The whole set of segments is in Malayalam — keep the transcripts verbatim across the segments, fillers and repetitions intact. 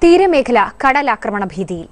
തീരമേഖല കടലാക്രമണ ഭീതിയിൽ.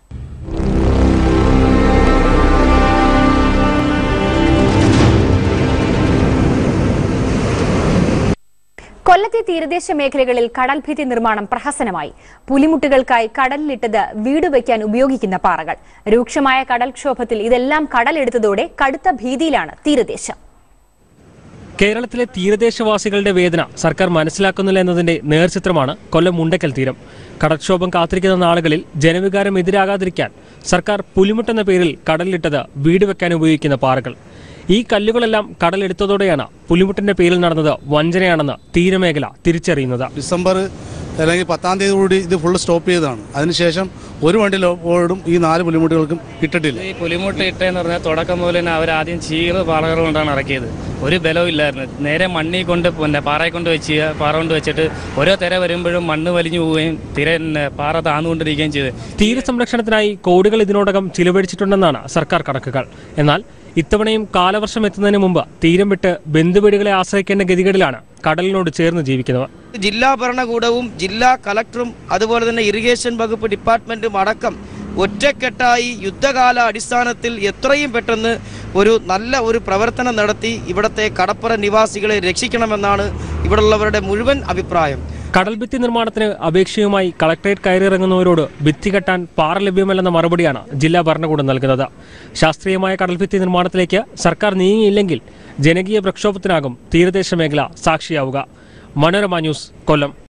കൊല്ലത്തെ തീരദേശ മേഖലകളിൽ കടൽ ഭിത്തി നിർമ്മാണം പ്രഹസനമായി. പുലിമുട്ടുകൾക്കായി കടലിലിട്ടത് വീട് വയ്ക്കാൻ ഉപയോഗിക്കുന്ന പാറകൾ. രൂക്ഷമായ കടൽക്ഷോഭത്തിൽ ഇതെല്ലാം കടലെടുത്തതോടെ കടുത്ത ഭീതിയിലാണ് തീരദേശം. കേരളത്തിലെ തീരദേശവാസികളുടെ വേദന സർക്കാർ മനസ്സിലാക്കുന്നില്ല എന്നതിന്റെ നേർചിത്രമാണ് കൊല്ലം മുണ്ടക്കൽ തീരം. കടൽക്ഷോഭം കാത്തിരിക്കുന്ന നാളുകളിൽ ജനവികാരം എതിരാകാതിരിക്കാൻ സർക്കാർ പുലിമുട്ടെന്ന പേരിൽ കടലിലിട്ടത് വീട് വെക്കാൻ ഉപയോഗിക്കുന്ന പാറകൾ. ഈ കല്ലുകളെല്ലാം കടലെടുത്തതോടെയാണ് പുലിമുട്ടിന്റെ പേരിൽ നടന്നത് വഞ്ചനയാണെന്ന് തീരമേഖല തിരിച്ചറിയുന്നത്. ഡിസംബർ അല്ലെങ്കിൽ പത്താം തീയതി കൂടി ഇത് ഫുള്ള് സ്റ്റോപ്പ് ചെയ്തതാണ്. അതിനുശേഷം ഒരു വണ്ടി ലോഡും ഈ നാല് പുലിമുട്ടുകൾക്കും ഇട്ടിട്ടില്ല. ഈ പുലിമുട്ട് ഇട്ടെന്ന് പറഞ്ഞാൽ തുടക്കം പോലെ തന്നെ അവർ ആദ്യം ചീറ് പാറകൾ കൊണ്ടാണ് ഇറക്കിയത്. ഒരു ബലവും ഇല്ലായിരുന്നു. നേരെ മണ്ണി കൊണ്ട് പിന്നെ പാറയെ കൊണ്ട് വെച്ച് പാറ കൊണ്ട് വെച്ചിട്ട് ഓരോ തിര വരുമ്പോഴും മണ്ണ് വലിഞ്ഞു പോവുകയും തിര പാറ താന്നുകൊണ്ടിരിക്കുകയും ചെയ്തു. തീരസംരക്ഷണത്തിനായി കോടികൾ ഇതിനോടകം ചിലവഴിച്ചിട്ടുണ്ടെന്നാണ് സർക്കാർ കണക്കുകൾ. എന്നാൽ ഇത്തവണയും കാലവർഷം എത്തുന്നതിന് മുമ്പ് തീരം വിട്ട് ബന്ധുവീടുകളെ ആശ്രയിക്കേണ്ട ഗതികേടിലാണ് കടലിനോട് ചേർന്ന് ജീവിക്കുന്നവർ. ജില്ലാ ഭരണകൂടവും ജില്ലാ കളക്ടറും അതുപോലെ തന്നെ ഇറിഗേഷൻ വകുപ്പ് ഡിപ്പാർട്ട്മെന്റും അടക്കം ഒറ്റക്കെട്ടായി യുദ്ധകാല അടിസ്ഥാനത്തിൽ എത്രയും പെട്ടെന്ന് ഒരു നല്ല ഒരു പ്രവർത്തനം നടത്തി ഇവിടത്തെ കടപ്പുറ നിവാസികളെ രക്ഷിക്കണമെന്നാണ് ഇവിടെയുള്ളവരുടെ മുഴുവൻ അഭിപ്രായം. കടൽഭിത്തി നിർമ്മാണത്തിന് അപേക്ഷയുമായി കളക്ടറേറ്റ് കയറിയിറങ്ങുന്നവരോട് ഭിത്തി കെട്ടാൻ പാറ ലഭ്യമല്ലെന്ന മറുപടിയാണ് ജില്ലാ ഭരണകൂടം നൽകുന്നത്. ശാസ്ത്രീയമായ കടൽഭിത്തി നിർമ്മാണത്തിലേക്ക് സർക്കാർ നീങ്ങിയില്ലെങ്കിൽ ജനകീയ പ്രക്ഷോഭത്തിനാകും തീരദേശ മേഖല സാക്ഷിയാവുക. മനോരമ ന്യൂസ്, കൊല്ലം.